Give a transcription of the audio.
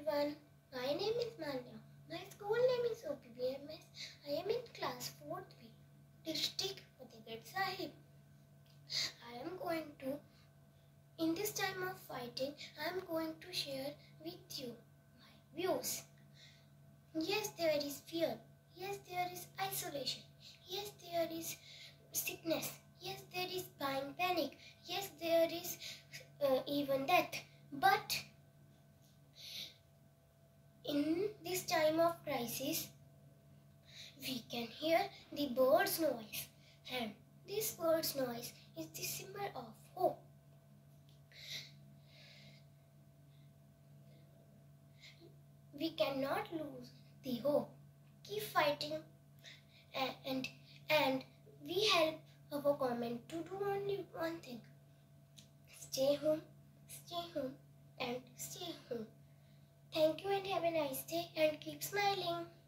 everyone. My name is Manya. My school name is OPBMS. I am in class 4th B, district Fatehgarh Sahib. I am going to, in this time of fighting, I am going to share with you my views. Yes, there is fear. Yes, there is isolation. Yes, there is sickness. Yes, there is panic. Yes, there is even death. But in this time of crisis, we can hear the bird's noise, and this bird's noise is the symbol of hope. We cannot lose the hope. Keep fighting, and we help our government to do only one thing: stay home, and stay home. Thank you and have a nice day and keep smiling.